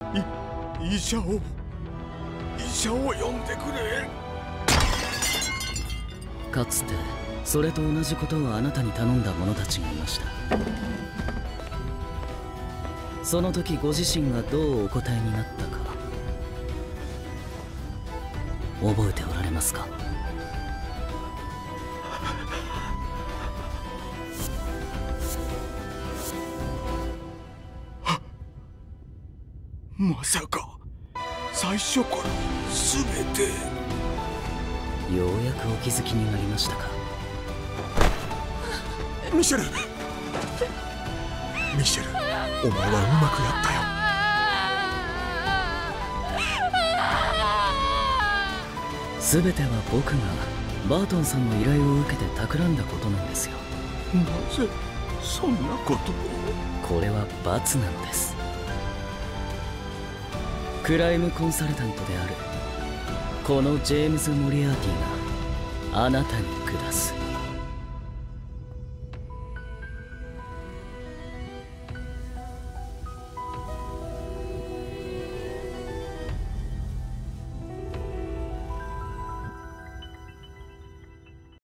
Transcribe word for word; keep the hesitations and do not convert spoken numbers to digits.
い医者を医者を呼んでくれ。 かつてそれと同じことをあなたに頼んだ者たちがいました。その時ご自身がどうお答えになったか覚えておられますか？ まさか最初から全て。 ようやくお気づきになりましたか？ ミシェルミシェル、お前はうまくやったよ。 全ては僕がバートンさんの依頼を受けて企んだことなんですよ。 なぜそんなことを。 これは罰なのです。クライムコンサルタントであるこのジェームズ・モリアーティがあなたに下す